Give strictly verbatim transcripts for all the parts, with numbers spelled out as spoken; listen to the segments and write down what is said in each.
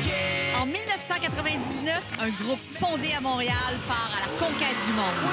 En mille neuf cent quatre-vingt-dix-neuf, un groupe fondé à Montréal part à la conquête du monde.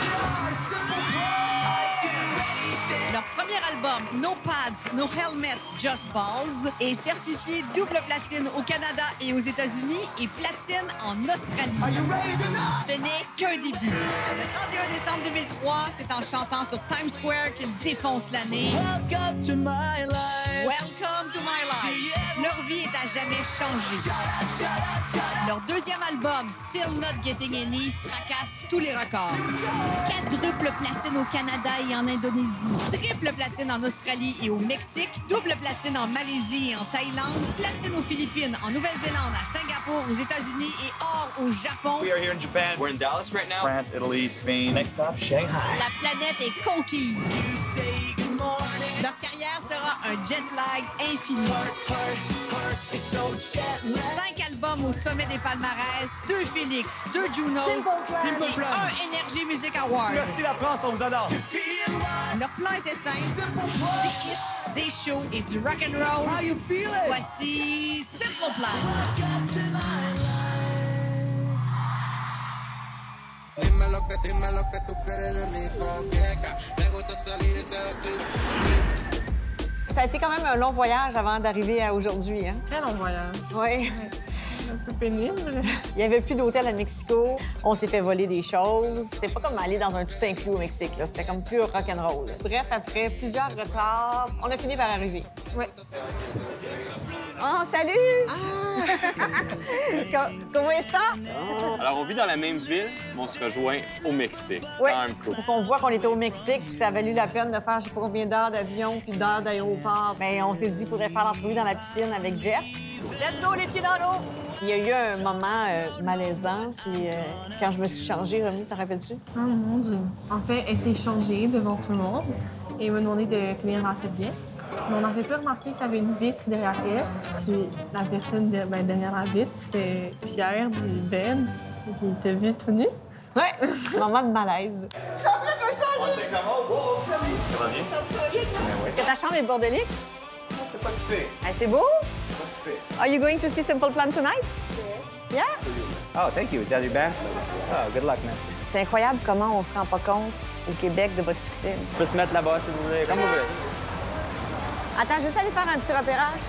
Leur premier album, No Pads, No Helmets, Just Balls, est certifié double platine au Canada et aux États-Unis et platine en Australie. Ce n'est qu'un début. Le trente et un décembre deux mille trois, c'est en chantant sur Times Square qu'ils défoncent l'année. Welcome to my life. Welcome to my life. Leur vie est à jamais changée. Leur deuxième album, Still Not Getting Any, fracasse tous les records. Quadruple platine au Canada et en Indonésie. Triple platine en Australie et au Mexique. Double platine en Malaisie et en Thaïlande. Platine aux Philippines, en Nouvelle-Zélande, à Singapour, aux États-Unis et or au Japon. We are here in Japan. We're in Dallas right now. France, Italy, Spain. Next stop, Shanghai. La planète est conquise. Leur carrière sera un jet lag infini. Cinq albums au sommet des palmarès, deux Félix, deux Junos Simple et Plan. un Energy Music Award. Merci la France, on vous adore. Leur plan était simple, des hits, des shows et du rock and roll. How you feeling? Voici Simple Plan. Dime lo que, dime lo que tú quieres de mi coqueca. Me gusta salir y ser así. Ça a été quand même un long voyage avant d'arriver à aujourd'hui, hein? Très long voyage. Oui. Un peu pénible. Il n'y avait plus d'hôtel à Mexico. On s'est fait voler des choses. C'était pas comme aller dans un tout inclus au Mexique, là. C'était comme plus rock'n'roll. Bref, après plusieurs retards, on a fini par arriver. Oui. Oh, salut! Ah! Comment est-ce Alors, on vit dans la même ville, mais on se rejoint au Mexique. Oui. Quand même cool. Pour qu'on voit qu'on était au Mexique, puis que ça a valu la peine de faire je sais pas combien d'heures d'avion puis d'heures d'aéroport. Bien, on s'est dit qu'il faudrait faire l'entrevue dans la piscine avec Jeff. Let's go, les pieds dans l'eau! Il y a eu un moment euh, malaisant, c'est euh, quand je me suis changée, Romy, t'en rappelles-tu? Oh mon Dieu. En fait, elle s'est changée devant tout le monde et elle m'a demandé de tenir dans cette vitre. Mais on n'avait pas remarqué qu'il y avait une vitre derrière elle. Puis la personne de- ben, derrière la vitre, c'était Pierre du bed qui t'a vu tout nu. Ouais, moment de malaise. Je suis en train de me changer! Ça va bien? Est-ce que ta chambre est bordélique? C'est pas si pire. Ah, c'est beau? C'est pas si pire. Are you going to see Simple Plan tonight? Yeah? Oh, thank you. Is that your band? Oh, good luck, man. C'est incroyable comment on se rend pas compte au Québec de votre succès. Je peux se mettre là-bas si vous voulez, comme vous voulez. Attends, juste aller faire un petit repérage.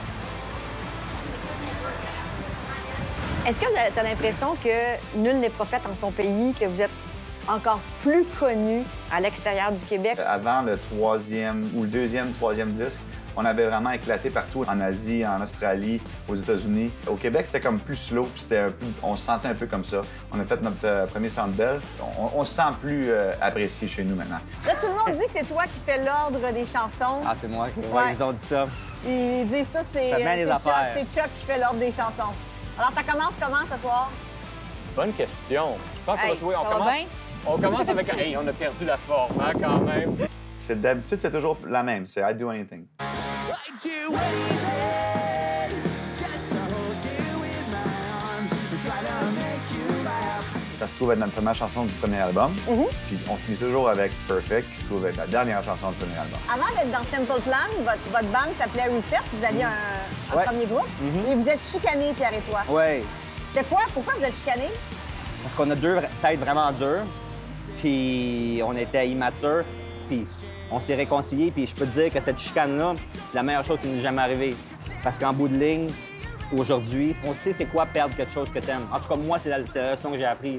Est-ce que tu as l'impression que nul n'est prophète en son pays, que vous êtes encore plus connu à l'extérieur du Québec? Avant le troisième ou le deuxième, troisième disque, on avait vraiment éclaté partout, en Asie, en Australie, aux États-Unis. Au Québec, c'était comme plus slow, puis c'était un peu, on se sentait un peu comme ça. On a fait notre euh, premier Centre Bell. On, on se sent plus euh, apprécié chez nous maintenant. Là, tout le monde dit que c'est toi qui fais l'ordre des chansons. Ah, c'est moi qui. Ouais, Ouais. ils ont dit ça. Ils disent tous c'est Ça mène les c'est Chuck, affaires. c'est Chuck qui fait l'ordre des chansons. Alors, ça commence comment ce soir? Bonne question. Je pense qu'on Hey, va jouer. On ça va commence, bien? on commence avec. Hey, on a perdu la forme, hein, quand même. C'est d'habitude, c'est toujours la même. C'est I do anything. Ça se trouve être notre première chanson du premier album. Mhm. Puis on finit toujours avec Perfect, qui se trouve être la dernière chanson du premier album. Avant d'être dans Simple Plan, votre, votre band s'appelait Reset. Vous aviez un, un Ouais. premier groupe. Mhm. Et vous êtes chicanés, Pierre et toi. Ouais. C'était quoi? Pourquoi vous êtes chicanés? Parce qu'on a deux vra- têtes vraiment dures, puis on était immatures, puis on s'est réconciliés, puis je peux te dire que cette chicane-là, c'est la meilleure chose qui nous est jamais arrivée. Parce qu'en bout de ligne, aujourd'hui, on sait c'est quoi perdre quelque chose que t'aimes. En tout cas, moi, c'est la, c'est la leçon que j'ai appris.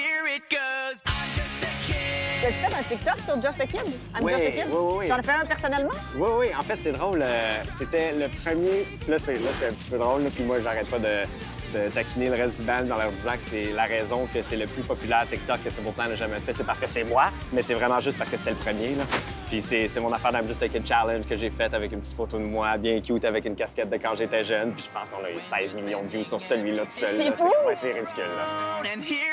As-tu fait un TikTok sur Just a Kid? I'm Oui, Just a Kid? oui, oui, oui. Tu en as fait un personnellement? Oui, oui, en fait, c'est drôle. euh, C'était le premier. Là, c'est là, c'est un petit peu drôle, là, puis moi, j'arrête pas de, de taquiner le reste du band en leur disant que c'est la raison que c'est le plus populaire TikTok que Simple Plan n'a jamais fait. C'est parce que c'est moi, mais c'est vraiment juste parce que c'était le premier. Là. Puis c'est c'est mon affaire d'Im Just a Kid Challenge que j'ai faite avec une petite photo de moi, bien cute, avec une casquette de quand j'étais jeune. Puis je pense qu'on a eu seize millions de vues sur celui-là tout seul. C'est là. fou! Ouais, c'est ridicule. Là.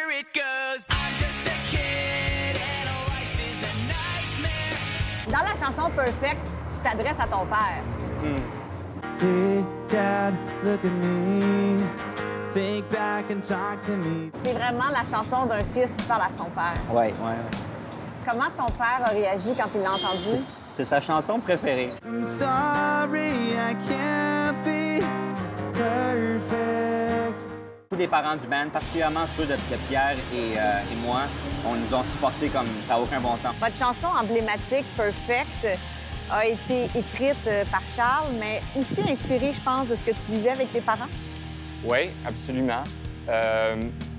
Dans la chanson Perfect, tu t'adresses à ton père. Hey, Dad, look at me. Think back and talk to me. C'est vraiment la chanson d'un fils qui parle à son père. Ouais, ouais, ouais. Comment ton père a réagi quand il l'a entendu? C'est sa chanson préférée. I'm sorry, I can't be perfect. Tous les parents du band, particulièrement ceux de, de Pierre et, euh, et moi, on nous ont supportés comme ça n'a aucun bon sens. Votre chanson emblématique, Perfect, a été écrite par Charles, mais aussi inspirée, je pense, de ce que tu vivais avec tes parents? Oui, absolument. Euh,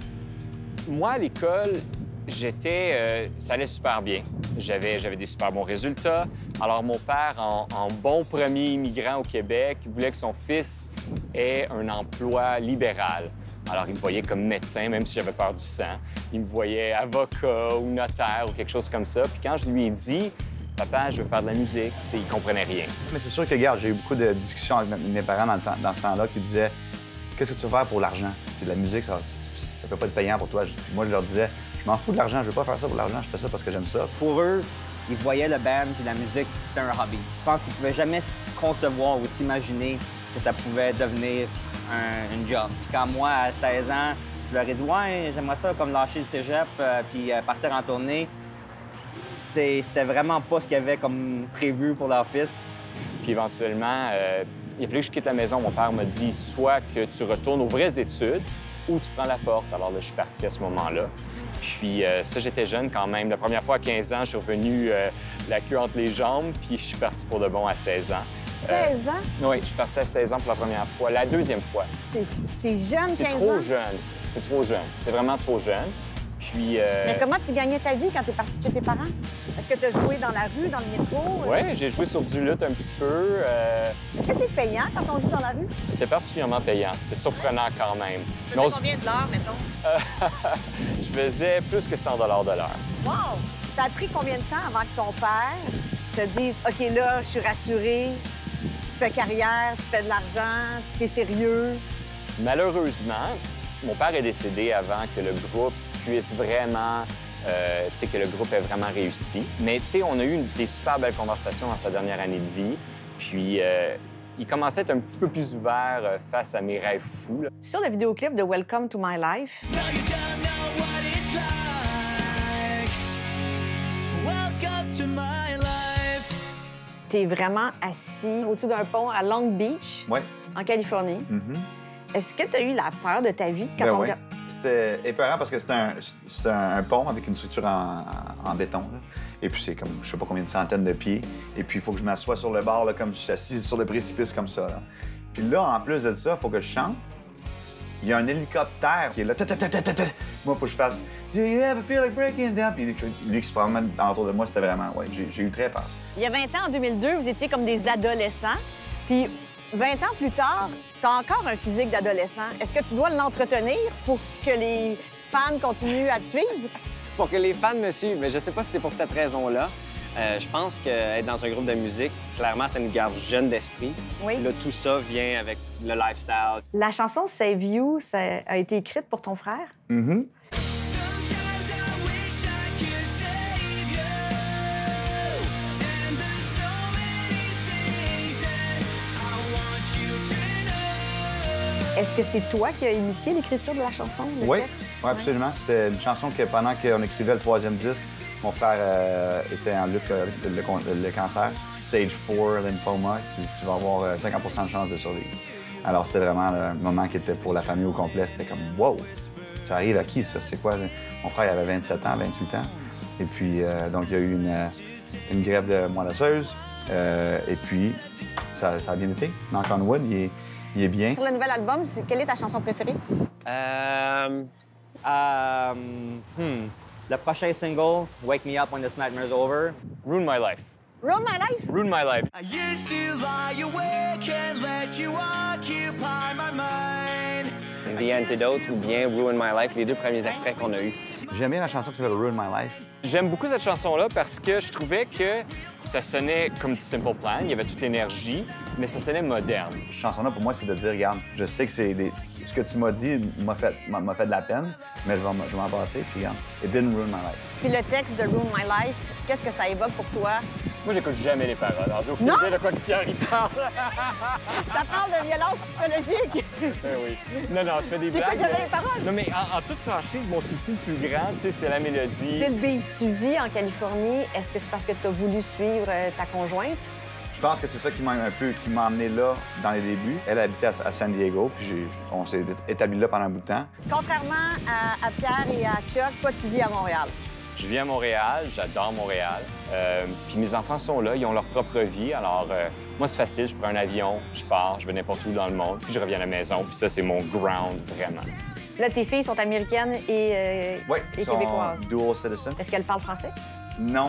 moi, à l'école, j'étais... Euh, ça allait super bien. J'avais, j'avais des super bons résultats. Alors, mon père, en, en bon premier immigrant au Québec, voulait que son fils ait un emploi libéral. Alors, il me voyait comme médecin, même si j'avais peur du sang. Il me voyait avocat ou notaire ou quelque chose comme ça. Puis quand je lui ai dit « Papa, je veux faire de la musique », il comprenait rien. Mais c'est sûr que, regarde, j'ai eu beaucoup de discussions avec mes parents dans, le temps, dans ce temps-là qui disaient « Qu'est-ce que tu veux faire pour l'argent? C'est de la musique, ça ne peut pas être payant pour toi. » Moi, je leur disais « Je m'en fous de l'argent, je veux pas faire ça pour l'argent, je fais ça parce que j'aime ça. » Pour eux, ils voyaient le band et la musique, c'était un hobby. Je pense qu'ils ne pouvaient jamais concevoir ou s'imaginer que ça pouvait devenir un, un job. Puis quand moi, à seize ans, je leur ai dit « Ouais, j'aimerais ça comme lâcher le cégep euh, puis euh, partir en tournée », c'était vraiment pas ce qu'il y avait comme prévu pour leur fils. Puis éventuellement, euh, il a fallu que je quitte la maison. Mon père m'a dit soit que tu retournes aux vraies études ou tu prends la porte. Alors là, je suis parti à ce moment-là. Puis euh, ça, j'étais jeune quand même. La première fois à quinze ans, je suis revenu euh, la queue entre les jambes, puis je suis parti pour de bon à seize ans. seize ans? Euh, oui, je suis parti à seize ans pour la première fois. La deuxième fois. C'est jeune, quinze ans? C'est trop jeune. C'est trop jeune. C'est vraiment trop jeune. Puis, euh... Mais comment tu gagnais ta vie quand tu es parti de chez tes parents? Est-ce que tu as joué dans la rue, dans le métro? Oui, j'ai joué sur du luth un petit peu. Euh... Est-ce que c'est payant quand on joue dans la rue? C'était particulièrement payant. C'est surprenant quand même. Tu faisais combien de l'heure, mettons? Je faisais plus que cent dollars de l'heure. Wow! Ça a pris combien de temps avant que ton père te dise « OK, là, je suis rassuré, tu fais carrière, tu fais de l'argent, tu es sérieux? » Malheureusement, mon père est décédé avant que le groupe puisse vraiment, euh, tu sais, que le groupe ait vraiment réussi. Mais, tu sais, on a eu une, des super belles conversations dans sa dernière année de vie. Puis, euh, il commençait à être un petit peu plus ouvert euh, face à mes rêves fous. Là. Sur le vidéoclip de Welcome to My Life, t'es vraiment assis au-dessus d'un pont à Long Beach, ouais. en Californie. Mm-hmm. Est-ce que tu as eu la peur de ta vie quand ben on ouais. C'était épeurant parce que c'était un, un, un pont avec une structure en, en béton. Là. Et puis c'est comme, je sais pas combien de centaines de pieds. Et puis il faut que je m'assoie sur le bord, là, comme je suis assis sur le précipice comme ça. Là. Puis là, en plus de ça, il faut que je chante. Il y a un hélicoptère qui est là. Moi, il faut que je fasse « Do you ever feel like breaking down? » Puis lui qui se promène autour de moi, c'était vraiment... Ouais, j'ai eu très peur. Il y a vingt ans, en deux mille deux, vous étiez comme des adolescents. Puis vingt ans plus tard, tu as encore un physique d'adolescent. Est-ce que tu dois l'entretenir pour que les fans continuent à te suivre? Pour que les fans me suivent, mais je sais pas si c'est pour cette raison-là. Euh, je pense qu'être dans un groupe de musique, clairement, ça nous garde jeune d'esprit. Oui. Là, tout ça vient avec le lifestyle. La chanson Save You, ça a été écrite pour ton frère? Mm-hmm. Est-ce que c'est toi qui as initié l'écriture de la chanson, le oui. texte? Oui, absolument. C'était une chanson que pendant qu'on écrivait le troisième disque, mon frère euh, était en lutte avec le, le, le cancer. Stage four, lymphoma, tu, tu vas avoir cinquante pour cent de chance de survivre. Alors, c'était vraiment le moment qui était pour la famille au complet. C'était comme « Wow! Ça arrive à qui, ça? C'est quoi? » Mon frère, il avait vingt-sept ans, vingt-huit ans. Et puis, euh, donc, il y a eu une, une grève de moelle osseuse. Euh, et puis, ça, ça a bien été. Knock on wood, il est, il est bien. Sur le nouvel album, quelle est ta chanson préférée? Euh... Euh, hmm. Le prochain single, Wake Me Up When This Nightmare's Over. Ruin My Life. Ruin My Life? Ruin My Life. I used to lie awake and let you occupy my mind. The Antidote ou bien Ruin My Life, les deux premiers extraits qu'on a eus. J'aime bien la chanson qui s'appelle Ruin My Life. J'aime beaucoup cette chanson-là parce que je trouvais que ça sonnait comme du Simple Plan, il y avait toute l'énergie, mais ça sonnait moderne. Cette chanson-là, pour moi, c'est de dire, regarde, je sais que c'est des... ce que tu m'as dit m'a fait, m'a fait de la peine, mais je vais m'en passer, puis regarde, it didn't ruin my life. Puis le texte de Ruin My Life, qu'est-ce que ça évoque pour toi? Moi, j'écoute jamais les paroles, alors j'ai aucune Non? idée de quoi que Pierre il parle. Ça parle de violence psychologique. Ben oui. Non, non, je fais des T'écoutes blagues. jamais mais... les paroles? Non, mais en, en toute franchise, mon souci le plus grand, tu sais, c'est la mélodie. Sylvie, tu vis en Californie. Est-ce que c'est parce que tu as voulu suivre euh, ta conjointe? Je pense que c'est ça qui m'a un peu qui m'a emmené là dans les débuts. Elle habitait à, à San Diego, puis j'ai- on s'est établi là pendant un bout de temps. Contrairement à, à Pierre et à Chuck, toi, tu vis à Montréal. Je vis à Montréal, j'adore Montréal. Euh, puis mes enfants sont là, ils ont leur propre vie. Alors, euh, moi, c'est facile, je prends un avion, je pars, je vais n'importe où dans le monde, puis je reviens à la maison. Puis ça, c'est mon ground, vraiment. Là, tes filles sont américaines et, euh, Oui, et ils sont québécoises. dual citizen. Est-ce qu'elles parlent français? Non.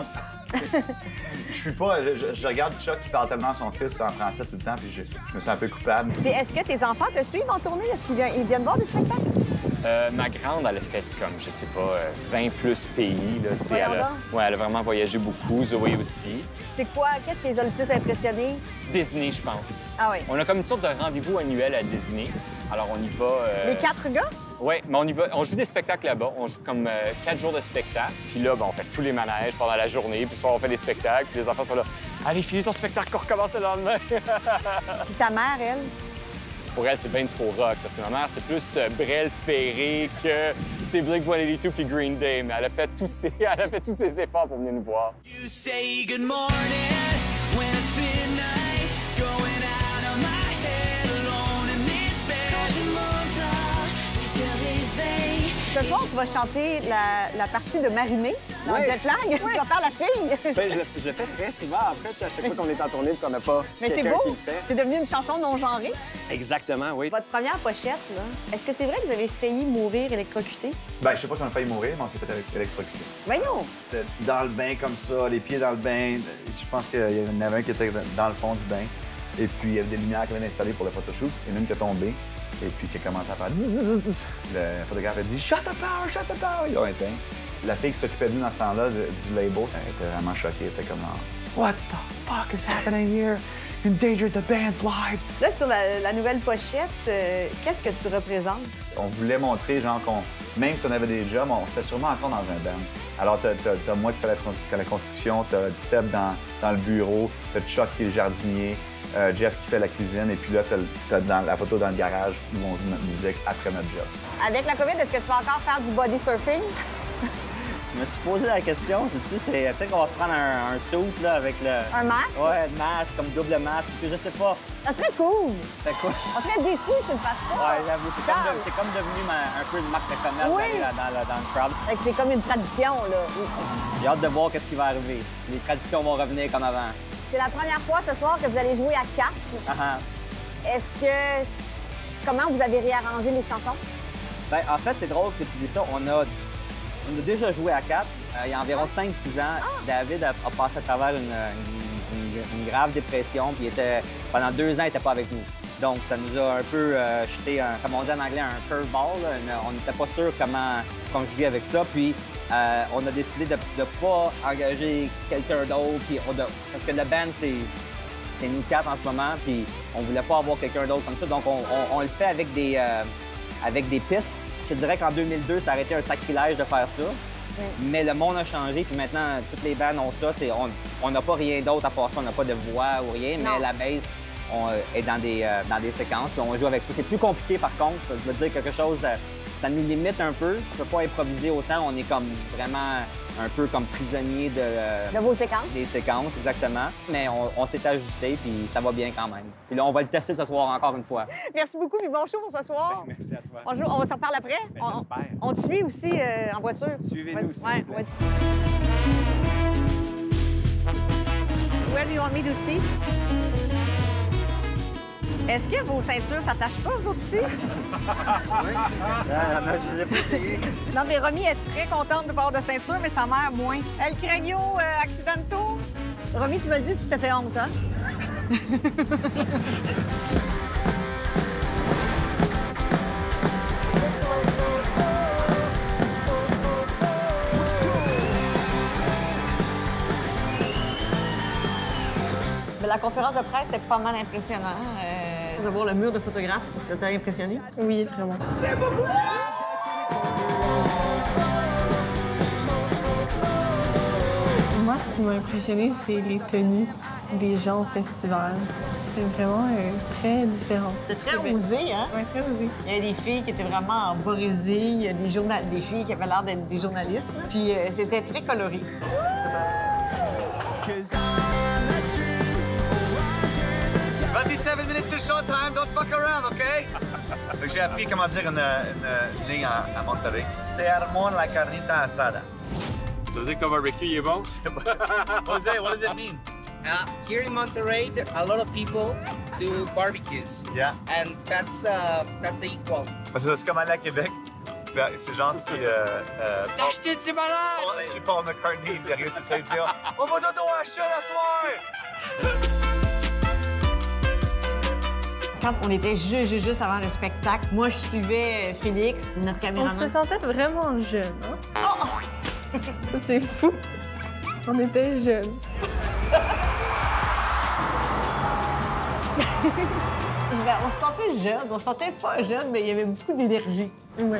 Je suis pas. Je, je- je regarde Chuck qui parle tellement à son fils en français tout le temps, puis je, je me sens un peu coupable. Puis est-ce que tes enfants te suivent en tournée? Est-ce qu'ils viennent, ils viennent voir des spectacles? Euh, ma grande, elle a fait comme, je sais pas, euh, vingt plus pays. Là, tu sais, Voyons elle, a, donc. ouais, elle a vraiment voyagé beaucoup. Zoé aussi. C'est quoi? Qu'est-ce qui les a le plus impressionnés? Disney, je pense. Ah oui. On a comme une sorte de rendez-vous annuel à Disney. Alors, on y va... euh, Les quatre gars? Oui, mais on y va. On joue des spectacles là-bas. On joue comme euh, quatre jours de spectacle. Puis là, ben, on fait tous les manèges pendant la journée. Puis soir, on fait des spectacles. Puis les enfants sont là. Allez, finis ton spectacle, on recommence le lendemain. Puis ta mère, elle? Pour elle, c'est bien trop rock. Parce que ma mère, c'est plus euh, Brel Ferré que, tu sais, Blink cent quatre-vingt-deux puis Green Day. Mais elle a fait tous ses, elle a fait tous ses efforts pour venir nous voir. You say good morning when it's midnight, going out of my head alone in this bed. Quand je m'endors, tu te réveilles. Ce soir, tu vas chanter la, la partie de Marimé dans Oui. Jet Lag. Tu vas faire la fille. Ben, je, le, je le fais très souvent, en fait, à chaque Mais fois qu'on est en tournée et qu'on n'a pas Mais c'est quelqu'un beau. qui le fait. C'est devenu une chanson non genrée. Exactement, oui. Votre première pochette, là, est-ce que c'est vrai que vous avez failli mourir électrocuté? Ben, je sais pas si on a failli mourir, mais on s'est fait avec électrocuter. Voyons! J'étais dans le bain comme ça, les pieds dans le bain. Je pense qu'il y en avait un qui était dans le fond du bain. Et puis, il y avait des lumières qui avaient été installées pour le photoshoot. Il y en a une qui est tombée. Et puis, qui a commencé à faire... Le photographe a dit « Shut the power, shut the power! » Ils ont éteint. La fille qui s'occupait de nous dans ce temps-là, du du label, elle était vraiment choquée. Elle était comme « What the fuck is happening here? You endangered the band's lives! » Là, sur la, la nouvelle pochette, euh, qu'est-ce que tu représentes? On voulait montrer, genre, qu'on, même si on avait des jobs, on serait sûrement encore dans un band. Alors, t'as, t'as, t'as moi qui fais la, qui fait la construction, t'as Seb dans, dans le bureau, t'as Chuck qui est le jardinier, euh, Jeff qui fait la cuisine, et puis là, t'as, t'as dans, la photo dans le garage où on joue notre musique après notre job. Avec la COVID, est-ce que tu vas encore faire du body surfing? Je me suis posé la question, sais-tu, c'est peut-être qu'on va se prendre un, un suit là, avec le... Un masque? Ouais, masque, comme double masque, puis je sais pas. Ça serait cool! C'est quoi? On serait déçus si tu le fasses pas. Ouais, j'avoue, c'est comme, Charles. de- c'est comme devenu ma- un peu une marque de commerce Oui. dans, dans, le- dans le crowd. Fait que c'est comme une tradition, là. J'ai hâte de voir qu'est-ce qui va arriver. Les traditions vont revenir comme avant. C'est la première fois ce soir que vous allez jouer à quatre. Ah, ah. Est-ce que... Comment vous avez réarrangé les chansons? Ben, en fait, c'est drôle que tu dis ça. On a, on a déjà joué à quatre. Euh, il y a environ cinq six ans. David a, a passé à travers une, une- une- une grave dépression. Puis il était, pendant deux ans, il n'était pas avec nous. Donc, ça nous a un peu euh, jeté, un, comme on dit en anglais, un curveball. là. Une- on n'était pas sûr comment, comment je vis avec ça. Puis, euh, on a décidé de ne pas engager quelqu'un d'autre. Puis on a- parce que le band, c'est c'est nous quatre en ce moment. Puis, on voulait pas avoir quelqu'un d'autre comme ça. Donc, on, on- on le fait avec des, euh, avec des pistes. Je te dirais qu'en deux mille deux, ça aurait été un sacrilège de faire ça. Mais le monde a changé, puis maintenant, toutes les bandes ont ça. C'est- on on n'a pas rien d'autre à part ça. On n'a pas de voix ou rien, Non. mais la bass on, euh, est dans des, euh, dans des séquences, puis on joue avec ça. C'est plus compliqué, par contre. Je veux dire quelque chose, euh, ça nous limite un peu. On peut pas improviser autant. On est comme vraiment un peu comme prisonnier de, euh, De vos séquences? des séquences, exactement. Mais on, on s'est ajusté, puis ça va bien quand même. Puis là, on va le tester ce soir encore une fois. Merci beaucoup, puis bon show pour ce soir. Merci à toi. On, joue- on va s'en reparler après. Ben, on, j'espère. on te suit aussi euh, en voiture. Suivez-nous, Ouais, s'il ouais, vous plaît. ouais. Where do you want me to see? Est-ce que vos ceintures s'attachent pas, vous autres aussi? Ah, non, je les ai pas essayés. Non, mais Romy est très contente de pas avoir de ceinture, mais sa mère moins. El Craigno euh, Accidento. Romy, tu me le dis si je te fais honte, hein? Mais la conférence de presse était pas mal impressionnant. Euh, de voir le mur de photographes, est-ce que ça t'a impressionné? Oui, vraiment. Moi, ce qui m'a impressionné, c'est les tenues des gens au festival. C'est vraiment euh, très différent. C'était très osé, hein? Oui, très osé. Il y a des filles qui étaient vraiment en borésie, il y a des, journal... des filles qui avaient l'air d'être des journalistes. Puis euh, c'était très coloré. Cause I'm the street, minutes is showtime, don't fuck around, OK? Fait que j'ai appris comment dire une, une, une ligne à, à Monterrey. C'est Armon la carnita asada. Ça veut dire que ton barbecue, il est bon? Jose, what does it mean? Uh, here in Monterrey, there, a lot of people do barbecues. Yeah. And that's uh, that's equal. Parce que c'est comme aller à Québec. C'est genre si... Euh, euh, L'acheter, c'est malade! Je suis Paul McCartney, derrière c'est ça, il dit « On va dodo acheter la soirée! » Quand on était juste, juste, juste avant le spectacle, moi, je suivais Félix, notre On caméraman. se sentait vraiment jeunes, hein? Oh! C'est fou! On était jeunes. Ben, on se sentait jeune, on se sentait pas jeune, mais il y avait beaucoup d'énergie. Ouais.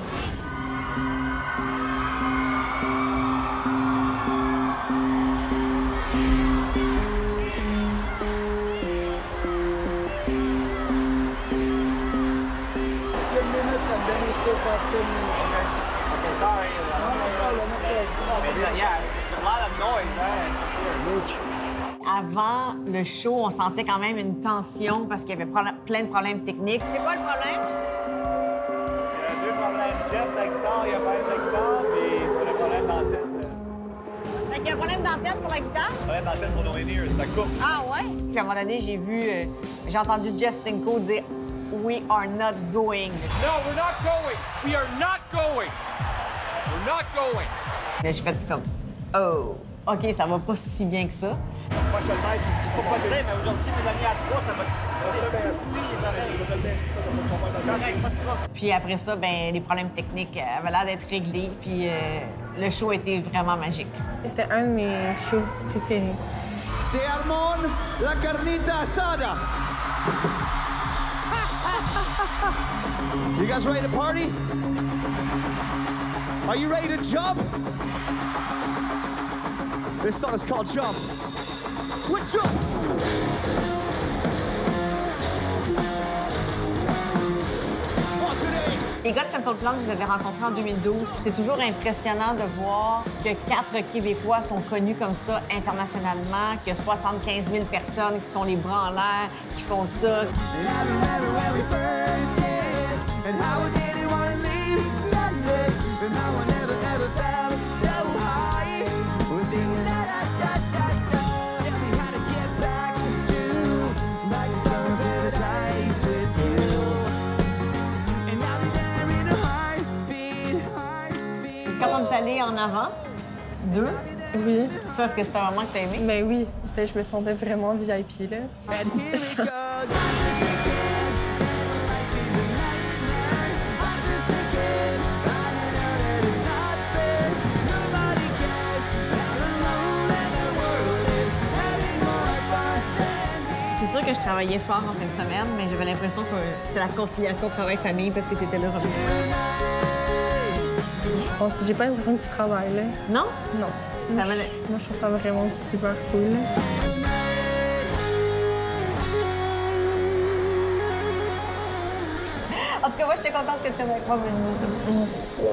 ten minutes and then we still have ten minutes, okay? Okay, sorry. No, no problem, no problem. Yeah, a lot of noise, right? Avant le show, on sentait quand même une tension parce qu'il y avait pro- plein de problèmes techniques. C'est quoi le problème? Il y a deux problèmes. Jeff, sa guitare, il y a pas sa guitare, puis on a un problème d'antenne. Fait qu'il y a un problème d'antenne pour la guitare? Problème d'antenne pour nos in-ears, ça coupe. Ah ouais? Puis à un moment donné, j'ai vu, euh, j'ai entendu Jeff Stinko dire « We are not going ». No, we're not going! We are not going! We're not going! Là, j'ai fait comme « Oh, OK, ça va pas si bien que ça ». Moi, je te le baisse. Je peux pas te dire, mais aujourd'hui, mes amis à trois, ça va Je sais bien. oui, les oreilles. Je vais te le baisser, pas de ton point Correct, pas de problème. Puis après ça, ben les problèmes techniques euh, avaient l'air d'être réglés. Puis euh, le show était vraiment magique. C'était un de mes shows préférés. C'est Armon la carnita asada. You guys ready to party? Are you ready to jump? This song is called Jump. Let's jump! Les gars de Simple Plan, je les avais rencontrés en deux mille douze. C'est toujours impressionnant de voir que quatre Québécois sont connus comme ça internationalement, qu'il y a soixante-quinze mille personnes qui sont les bras en l'air, qui font ça. Quand on est allé en avant, deux, Oui. ça, est-ce que c'était un moment que t'as aimé? Ben oui. Ben, je me sentais vraiment V I P, là. C'est sûr que je travaillais fort en fin de semaine, mais j'avais l'impression que c'était la conciliation travail-famille parce que t'étais là, Robin. Je pense j'ai pas l'impression que tu travailles, là. Non? Non. Ça Moi, va- je, moi, je trouve ça vraiment super cool, là. En tout cas, moi, j'étais contente que tu viennes avec moi, Bruno.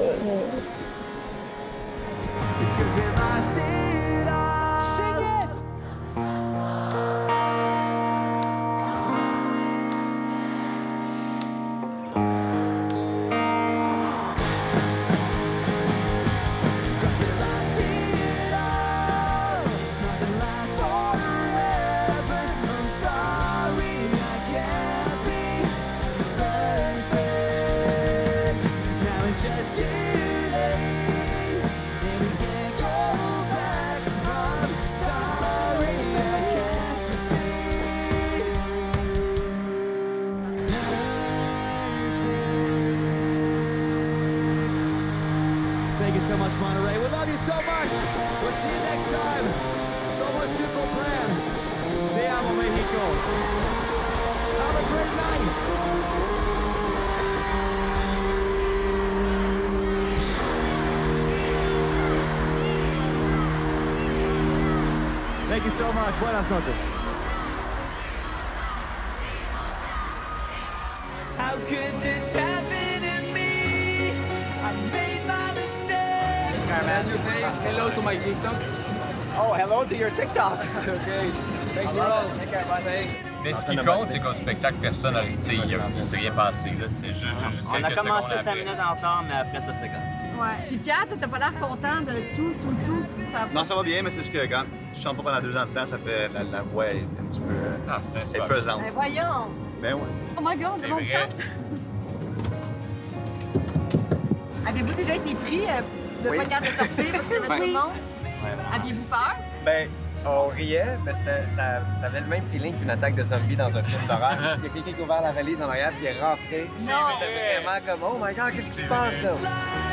Thank you so much, Monterey. We love you so much. We'll see you next time. So much Simple Plan. Te amo, Mexico. Have a great night. Thank you so much. Buenas noches. How could this happen to me? I made my mistakes. Can you say hello to my TikTok? Oh, hello to your TikTok. Okay. Thank you I all. love it. Take care, bye. Thanks. Mais ce qui compte, c'est qu'au spectacle, personne n'a ri. Il ne s'est rien passé. C'est juste, juste On a quelques commencé secondes cinq après. minutes en retard, mais après ça, c'était comme. Ouais. Puis Pierre, toi, t'as pas l'air content de tout, tout, tout. Tu sens Non, ça va bien, mais c'est juste que quand tu chantes pas pendant deux ans de temps, ça fait. La, la voix est un petit peu. Ah, c'est est super. pesante. Ben voyons! Ben ouais. Oh my God, C'est longtemps! vrai. Avez-vous déjà été pris euh, de Oui. pas capable de sortir parce qu'il y avait trop de monde? Ouais. Aviez-vous peur? Ben, on riait, mais c'était- ça, ça avait le même feeling qu'une attaque de zombie dans un film d'horreur. Il y a quelqu'un qui a ouvert la valise en arrière puis il est rentré. Non. C'était vraiment comme, oh my God, qu'est-ce qui se passe là?